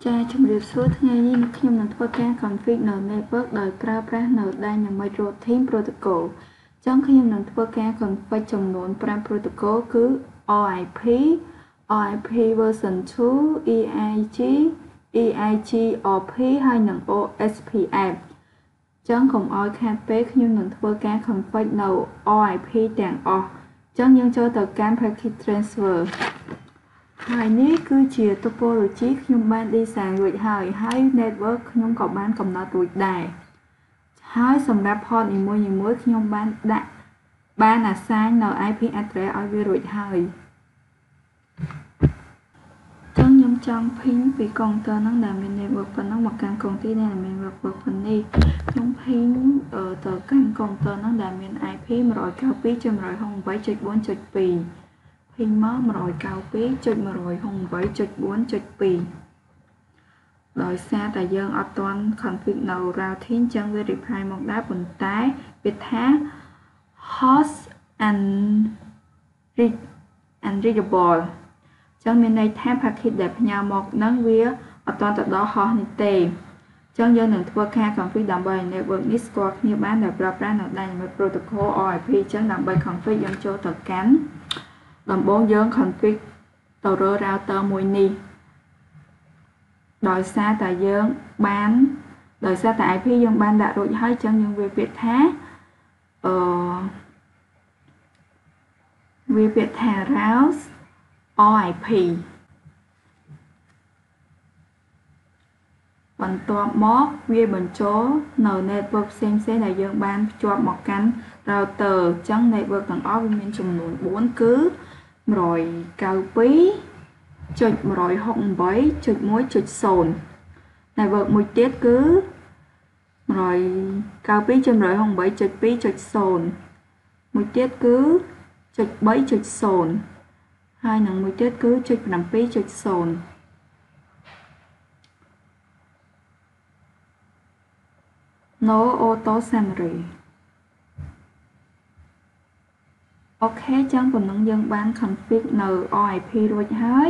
ចាជំរាបសួរថ្ងៃនេះខ្ញុំនឹងធ្វើការ config នៅ network ដោយប្រើប្រាស់នៅ Dynamic Routing Protocol ចឹងខ្ញុំនឹងធ្វើការ config ចំនួន5 protocol គឺ RIP RIP version 2 EIG EIG RP ហើយនិង OSPF ចឹងកុំឲ្យខាតពេលខ្ញុំនឹងធ្វើការ config នៅ RIP ទាំងអស់ចឹងយើងចូលទៅកាន់ packet transfer ហើយនេះគឺជា topology ខ្ញុំបាន design រួចហើយ network ខ្ញុំក៏បានកំណត់រួចដែរហើយសម្រាប់ port នីមួយៗខ្ញុំបាន assign នៅ IP address ឲ្យវារួចហើយចឹងខ្ញុំចង់ ping ពី counter ហ្នឹងដែលមាន network ប៉ុណ្ណឹងមកកាន់ counter ដែលមាន network ប៉ុណ្នេះខ្ញុំ ping ទៅកាន់ counter ហ្នឹងដែលមាន IP 192.168.4.2 ping មក 192.168.4.2 ដោយសារតែយើងអត់ទាន់ config នៅ routing ចឹងវា reply មកដែរប៉ុន្តែវាថា host unreachable ចឹងមានន័យថា packet ដែលផ្ញើមកហ្នឹងវាអត់ទាន់ទៅដល់ host នេះទេចឹងយើងនឹងធ្វើការ config ដើម្បី network នេះស្គាល់គ្នាបានដោយប្រើប្រាស់នៅ Dynamic Protocol RIP ចឹងដើម្បី config យើងចូលទៅកាន់ដំបូងយើង config ទៅលើ router មួយនេះដោយសារតែ IP យើងបានដាក់រួចហើយចឹងយើងវាពាក្យថា route RIP បន្ទាប់មកវាបញ្ចូលនៅ network ផ្សេងៗដែលយើងបានភ្ជាប់មកកាន់ router ចឹង network ទាំងអស់វាមានចំនួន4គឺ 192.168.1.0 network មួយទៀតគឺ 192.168.2.0 មួយទៀតគឺ 0.3.0 ហើយនិងមួយទៀតគឺ 0.7.0 No auto summary អូខេចឹងប៉ុណ្ណឹងយើងបាន config នៅ RIP រួចហើយ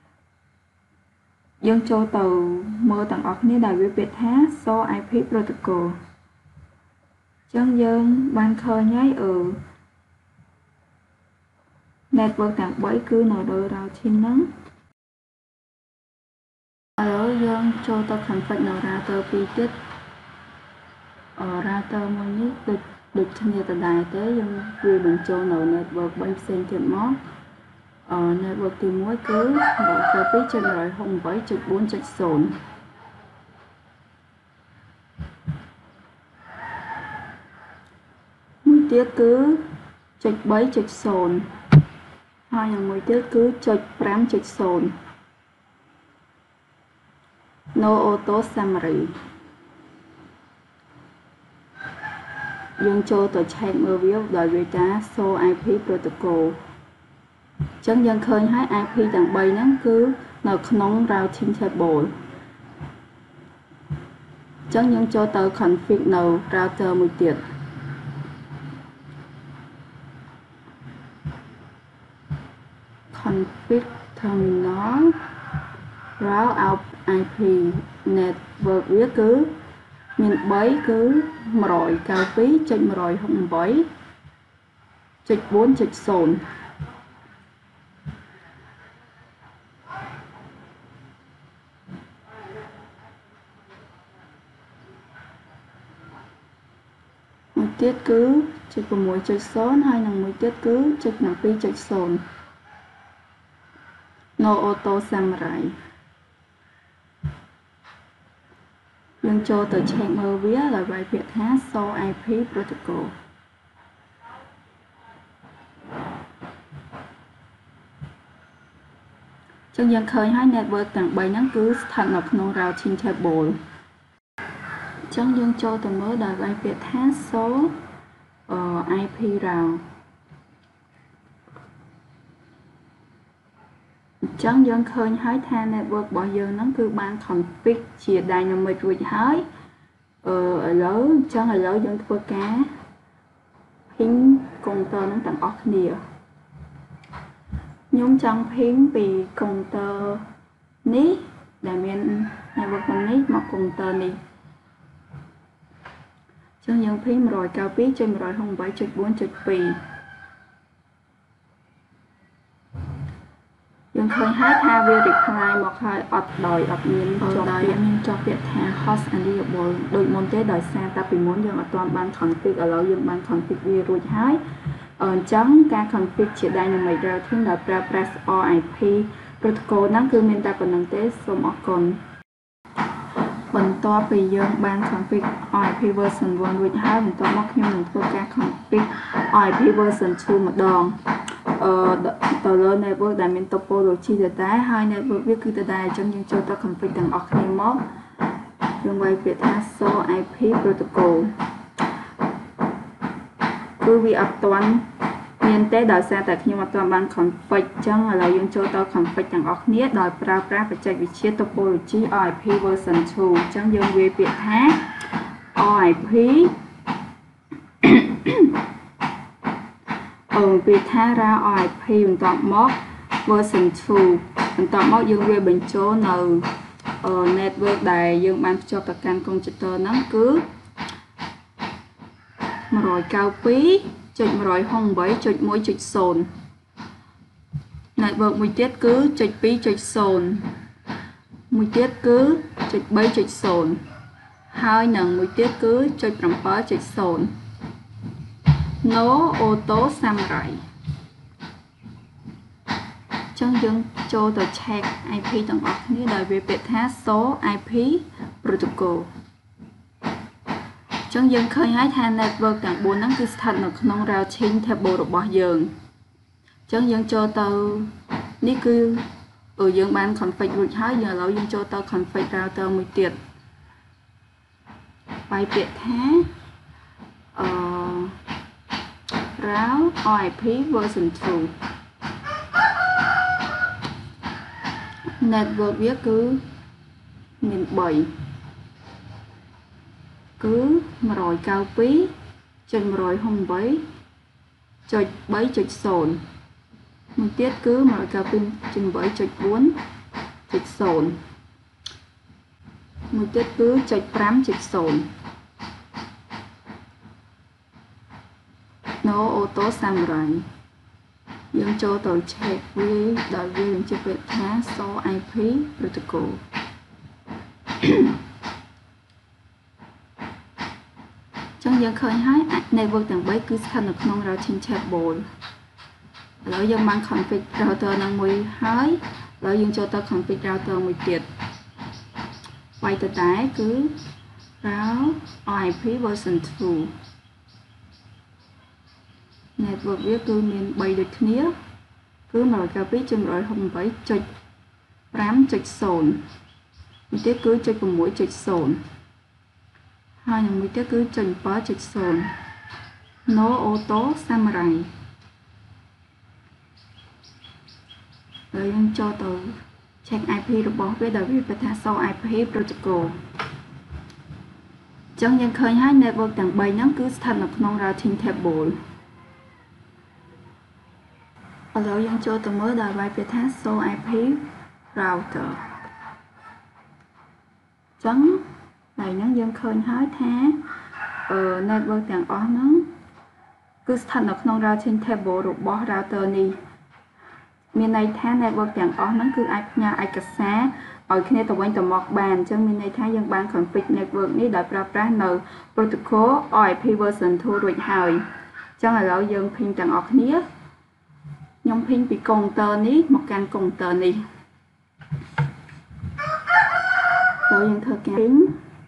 យើងចូលទៅមើលទាំងអស់គ្នាដែលវាពាក្យថា show IP protocol ចឹងយើងបានឃើញហើយnetwork ទាំង3គឺនៅលើ routing ហ្នឹងឥឡូវយើងចូលទៅ config នៅ router 2 ទៀតrouter មួយនេះដូចគ្នាដដែលទេយើងវាបញ្ចូលនៅ network 3ផ្សេងទៀតមក network ទី1គឺ 192.168.4.0 មួយទៀតគឺ 0.3.0 ហើយនិងមួយទៀតគឺ 0.5.0 No auto summary យើងចូលទៅ check មើលវាដោយវាថា show IP protocol ចឹងយើងឃើញហើយ IP ទាំង3ហ្នឹងគឺនៅក្នុង routing table ចឹងយើងចូលទៅ config នៅ router មួយទៀត config terminal route out IP network វាគឺមាន3គឺ 192.168.4.0 មួយទៀតគឺ 0.6.0 ហើយនិងមួយទៀតគឺ 0.7.0 No auto summary យើងចូលទៅ check មើលវាដោយវាពាក្យថា show IP protocol ចឹងយើងឃើញហើយ network ទាំង3ហ្នឹងគឺស្ថិតនៅក្នុង routing table ចឹងយើងចូលទៅមើលដោយវាពាក្យថា show IP route ចឹងយើងឃើញហើយថា network របស់យើងហ្នឹងគឺបាន config ជា dynamic រួចហើយឥឡូវយើងធ្វើការ ping counter ហ្នឹងទាំងអស់គ្នាខ្ញុំចង់ ping ពី counter នេះដែលមាន network នេះមកកុងទ័រនេះចឹងយើង pin 192.168.4.2 យើងឃើញហើយថាវា reply មកហើយអត់ដោយអត់មានជាប់ពាក្យថា host enable ដូចមុនទេដោយសារតែពីមុនយើងអត់ទាន់បាន config ឥឡូវយើងបាន config វារួចហើយអញ្ចឹងការ config ជា dynamic routing ដោយប្រើប្រាស់ RIP protocol ហ្នឹងគឺមានតែប៉ុណ្្នឹងទេសូមអរគុណបន្ទាប់ពីយើងបាន config RIP version 1 រួចហើយបន្ទាប់មកខ្ញុំនឹងធ្វើការ config RIP version 2 ម្ដងទៅលើ network ដែលមាន topology ដដែលហើយ network វាគឺដដែលអញ្ចឹងយើងចូលទៅ config ទាំងអស់គ្នាមកយើងវាយពាក្យថា SOA IP protocol គឺវាអត់ទាន់មានទេដោយសារតែខ្ញុំអត់ទាន់បាន config អញ្ចឹងឥឡូវយើងចូលទៅ config ទាំងអស់គ្នាដោយប្រើប្រាស់បច្ចេកវិទ្យា topology RIP version 2 អញ្ចឹងយើងវាយពាក្យថា RIP ពាក្យថា RIP បន្ទាប់មក version 2 បន្ទាប់មកយើងវាបញ្ចូលនៅ network ដែលយើងបានភ្ជាប់ទៅកាន់ computer ហ្នឹងគឺ 192.168.1.0 network មួយទៀតគឺ .2.0 មួយទៀតគឺ .3.0 ហើយនឹងមួយទៀតគឺ .7.0 No Auto Samurai ចឹងយើងចូលទៅ check IP ទាំងអស់គ្នាដោយវាពាក្យថា SOA IP protocol ចឹងយើងឃើញហើយថា network ទាំង4ហ្នឹងគឺស្ថិតនៅក្នុង routing table របស់យើងចឹងយើងចូលទៅនេះគឺយើងបាន config រួចហើយឥឡូវយើងចូលទៅ config router មួយទៀតបាយពាក្យថា route RIP version 2 network វាគឺមាន3គឺ 192.168.3.0 មួយទៀតគឺ 192.8.4.0 មួយទៀតគឺ .5.0 No Auto Samurai យើងចូលទៅ check វាដោយវាបញ្ជាក់ពាក្យថា SOA IP protocol ចឹងយើងឃើញហើយ network ទាំង3គឺស្ថិតនៅក្នុង routing table ឥឡូវយើងបាន config router នឹងមួយហើយឥឡូវយើងចូលទៅ config router មួយទៀតវាយទៅតែគឺ route RIP version 2 network វាគឺមាន3ដូចគ្នាគឺ 192.168.5.0 មួយទៀតគឺ .6.0 ហើយនឹងមួយទៀតគឺ .7.0 No Auto Samurai ហើយយើងចូលទៅ check IP របស់វាដោយវាថា SOA IP protocol អញ្ចឹងយើងឃើញហើយ network ទាំង3ហ្នឹងគឺស្ថិតនៅក្នុង routing table ឥឡូវយើងចូលទៅមើលដោយវាយពាក្យថា SOA IP router អញ្ចឹងហើយហ្នឹងយើងឃើញហើយថា network ទាំងអស់ហ្នឹងគឺស្ថិតនៅក្នុង routing table របស់ router នេះមានន័យថា network ទាំងអស់ហ្នឹងគឺអាចផ្ញើឯកសារឲ្យគ្នាទៅវិញទៅមកបានអញ្ចឹងមានន័យថាយើងបាន config network នេះដោយប្រើប្រាស់នៅ protocol RIP version 2 រួចហើយអញ្ចឹងឥឡូវយើង ping ទាំងអស់គ្នាខ្ញុំ ping ពី counter នេះមកកាន់ counter នេះហើយយើងធ្វើការ ping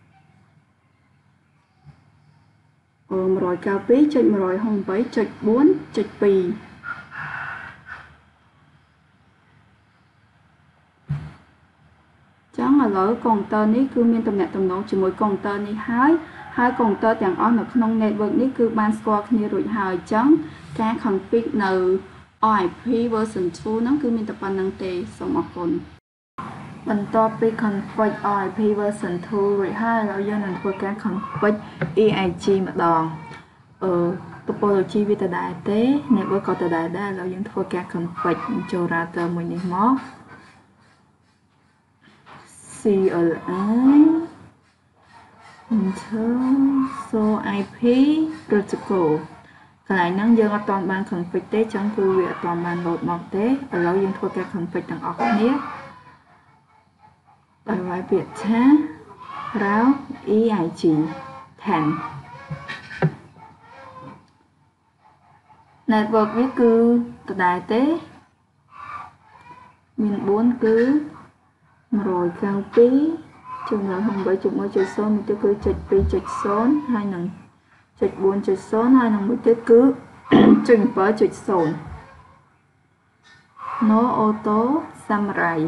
192.168.4.2 ចឹងឥឡូវ counter នេះគឺមានទំនាក់ទំនងជាមួយ counter នេះហើយ counter ទាំងអស់នៅក្នុង network នេះគឺបានស្គាល់គ្នារួចហើយអញ្ចឹងការ config នៅ RIP version 2 ហ្នឹងគឺមានតែប៉ុណ្្នឹងទេសូមអរគុណបន្ទាប់ពី config RIP version 2 រួចហើយឥឡូវយើងនឹងធ្វើការ config EIG ម្ដងtopology វាដដែលទេ network ក៏ដដែលដែរឥឡូវយើងធ្វើការ config ចូល router មួយនេះមក C CLI so IP protocol កន្លែងហ្នឹងយើងអត់ទាន់បាន config ទេចឹងគឺវាអត់ទាន់បាន load មកទេឥឡូវយើងធ្វើការ config ទាំងអស់គ្នាដោយវាយពាក្យថា route EIG 10 network វាគឺដដែលទេមាន4គឺ192.168.1.0 មួយទៀតគឺ .2.0 ហើយនឹង .4.0 ហើយនឹងមួយទៀតគឺ .7.0 No Auto Samurai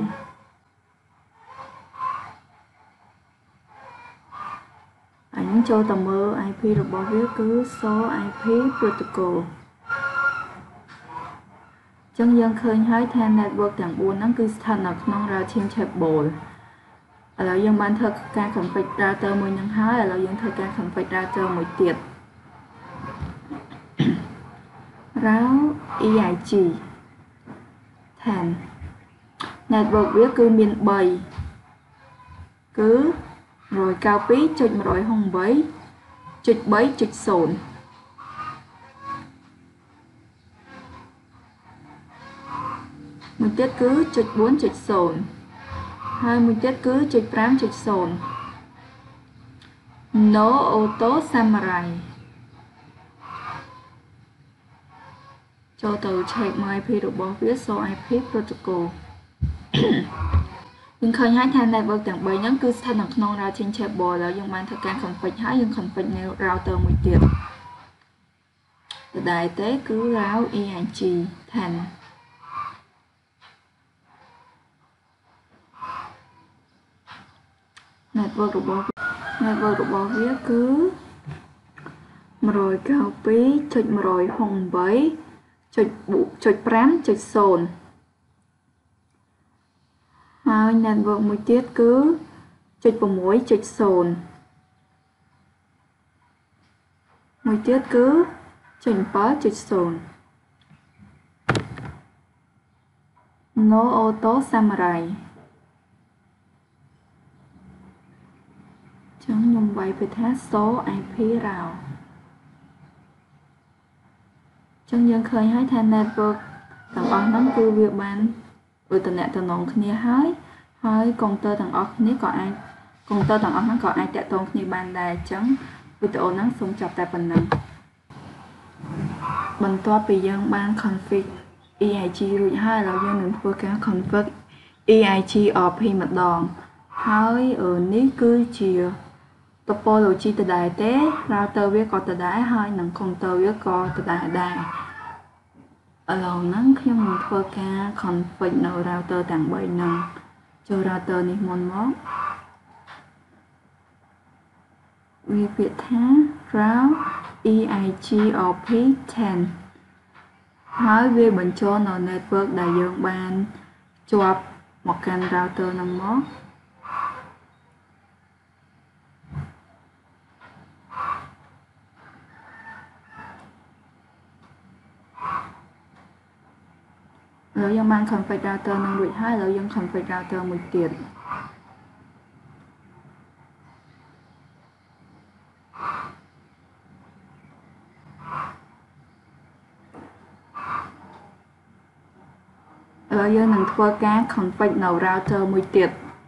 ហើយនឹងចូលទៅមើល IP របស់វាគឺ So IP Protocol ចឹងយើងឃើញហើយថា network ទាំង4ហ្នឹងគឺស្ថិតនៅក្នុង routing table ឥឡូវយើងបានធ្វើការ config router មួយហ្នឹងហើយឥឡូវយើងធ្វើការ config router មួយទៀត route EIG 10 network វាគឺមាន3គឺ 192.168.3.0 មួយទៀតគឺ .4.0 ហើយមួយទៀតគឺ .5.0 No Auto Samurai ចូលទៅ check មើល IP របស់វា So IP protocol យើងឃើញហើយថា network ទាំង3ហ្នឹងគឺស្ថិតនៅក្នុង routing table ហើយយើងបានធ្វើការ config ហើយយើង config នៅ router មួយទៀតដដែលទេគឺ route EIG 10 network របស់វាគឺ 192.168.5.0 ហើយ network មួយទៀតគឺ .6.0 មួយទៀតគឺ .7.0 No Auto Samurai ចឹងខ្ញុំវាយទៅថា So IP route ចឹងយើងឃើញហើយថា network ទាំងអស់ហ្នឹងគឺវាបានទំនាក់ទំនងគ្នាហើយកុងទ័រទាំងអស់គ្នាក៏អាចកុងទ័រទាំងអស់ហ្នឹងក៏អាចតាក់ទងគ្នាបានដែរអញ្ចឹងវីដេអូហ្នឹងសូមចប់តែប៉ុណ្ណឹងបន្ទាប់ពីយើងបាន config EIG រួចហើយឥឡូវយើងនឹងធ្វើការ config EIG RP ម្ដងហើយនេះគឺជា topology ដដែលទេ router វាក៏ដដែលហើយនឹង counter វាក៏ដដែលដែរឥឡូវហ្នឹងខ្ញុំនឹងធ្វើការ config នៅ router ទាំង3ហ្នឹងចូល router នេះមុនមកវាពាក្យថា route EIG RP 10ហើយវាបញ្ចូលនៅ network ដែលយើងបានជាប់មកកាន់ router ហ្នឹងមកឥឡូវយើងបាន config router នឹងរួចហើយឥឡូវយើង config router មួយទៀតឥឡូវយើងនឹងធ្វើការ config នៅ router មួយទៀត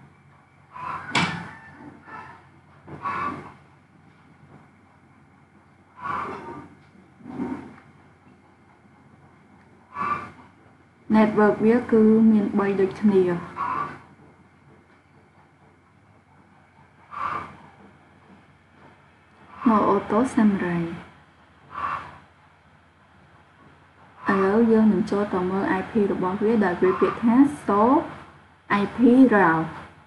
network វាគឺមាន3ដូចគ្នា No Auto Samurai ឥឡូវយើងនឹងចូលទៅមើល IP របស់វាដែលវាពាក្យថា So IP route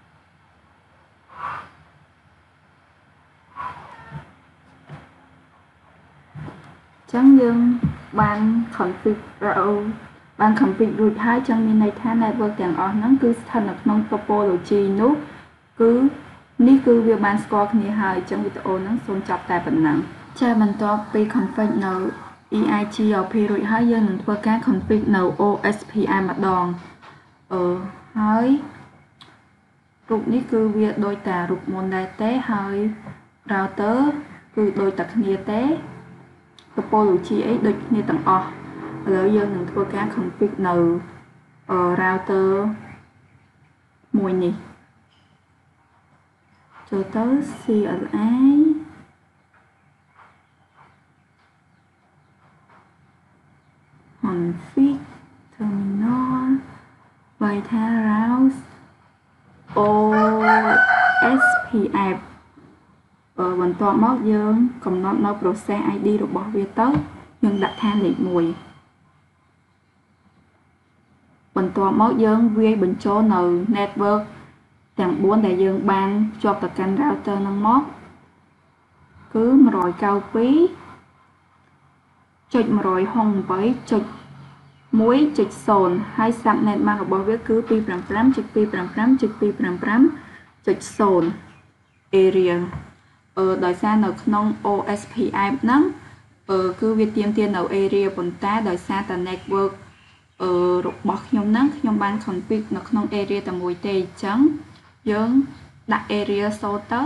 ចឹងយើងបាន config route បាន config រួចហើយចឹងមានន័យថា network ទាំងអស់ហ្នឹងគឺស្ថិតនៅក្នុង topology នោះគឺនេះគឺវាបានស្គាល់គ្នាហើយចឹងវីដេអូហ្នឹងសូមចប់តែប៉ុណ្ណឹងចាបន្ទាប់ពី config នៅ EIG RP រួចហើយយើងនឹងធ្វើការ config នៅ OSPF ម្ដងហើយរូបនេះគឺវាដូចតារូបមុនដែរទេហើយ router គឺដូចតែគ្នាទេ topology អីដូចគ្នាទាំងអស់ឥឡូវយើងនឹងធ្វើការ config នៅ router មួយនេះចូលទៅ CLI config terminal វាយថា route OSPF បន្ទាប់មកយើងកំណត់នៅ process ID របស់វាទៅយើងដាក់ថាលេខ1បន្ទាប់មកយើងវាយបញ្ចូលនៅ network ទាំង4ដែលយើងបានភ្ជាប់ទៅកាន់ router ហ្នឹងមកគឺ 192.168.1.0 ហើយ subnet mask របស់វាគឺ 255.255.255.0 area ដោយសារនៅក្នុង OSPF ហ្នឹងគឺវាទាមទារនៅ area ប៉ុន្តែដោយសារតែ network របស់ខ្ញុំហ្នឹងខ្ញុំបាន config នៅក្នុង area តែមួយទេអញ្ចឹងយើងដាក់ area 0ទៅ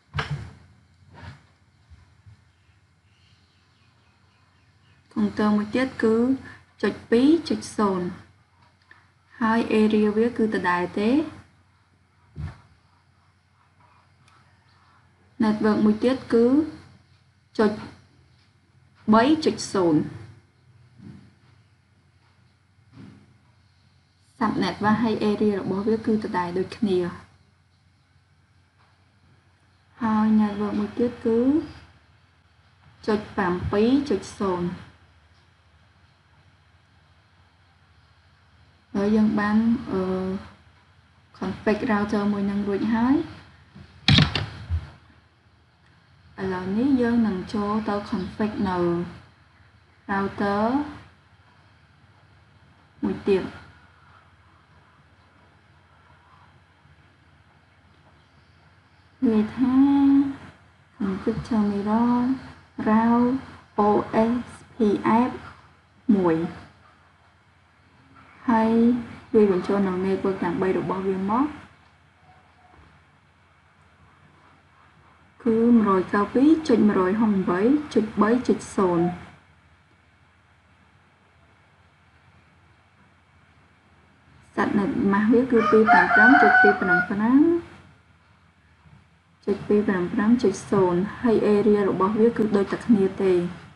counter មួយទៀតគឺ .2.0 ហើយ area វាគឺដដែលទេ network មួយទៀតគឺ .3.0 subnet và hay area របស់វាគឺដដែលដូចគ្នាហើយ network មួយទៀតគឺ .7.0 ហើយយើងបាន config router មួយនឹងរួចហើយឥឡូវនេះយើងនឹងចូលទៅ config នៅ router មួយទៀតវាថា config terminal route OSPF 1ហើយវាបញ្ចូលនៅ network ទាំង3របស់វាមកគឺ 192.168.3.0 subnet mask វាគឺ 255.255.255.0 ហើយ area របស់វាគឺដូចតែគ្នាទេ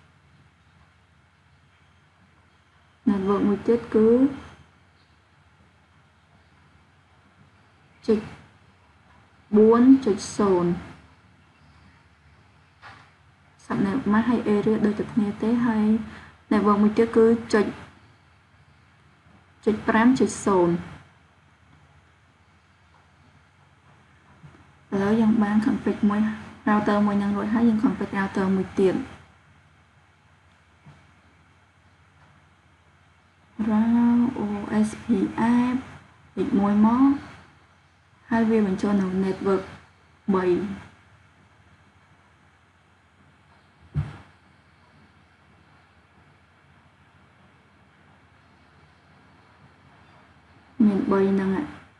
network មួយទៀតគឺ .4.0 subnet mask ហើយ area ដូចតែគ្នាទេហើយ network មួយទៀតគឺ .5.0 ឥឡូវយើងបាន config មួយ router មួយនឹងរួចហើយយើង config router មួយទៀត route OSPF លេខ1មកហើយវាបញ្ចូលនៅ network 3មាន 3 ហ្នឹង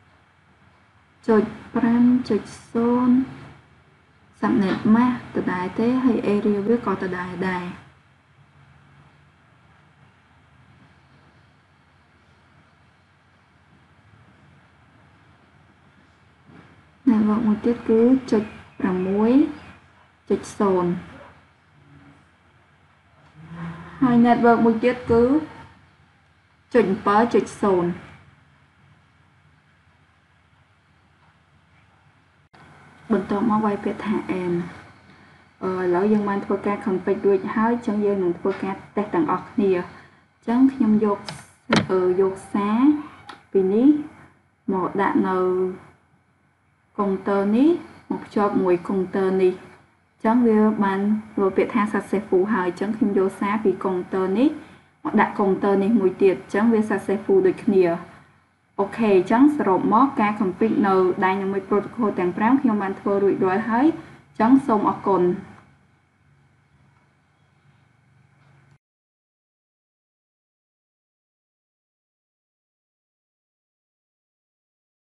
.5.0 subnet mask ដដែលទេហើយ area វាក៏ដដែលដែរnetwork មួយទៀតគឺ .6.0 ហើយ network មួយទៀតគឺ .7.0 បន្ទាប់មកវាយពាក្យថា n ឥឡូវយើងបានធ្វើការ config រួចហើយអញ្ចឹងយើងនឹងធ្វើការ test ទាំងអស់គ្នាអញ្ចឹងខ្ញុំយកសារពីនេះមកដាក់នៅ counter នេះមកភ្ជាប់មួយ counter នេះអញ្ចឹងវាបានធ្វើពាក្យថា successful ហើយអញ្ចឹងខ្ញុំយកសារពី counter នេះមកដាក់ counter នេះមួយទៀតអញ្ចឹងវា successful ដូចគ្នាអូខេអញ្ចឹងសរុបមកការ config នៅ Dynamic Protocol ទាំង5ខ្ញុំបានធ្វើរួចរាល់ហើយអញ្ចឹងសូមអរគុណ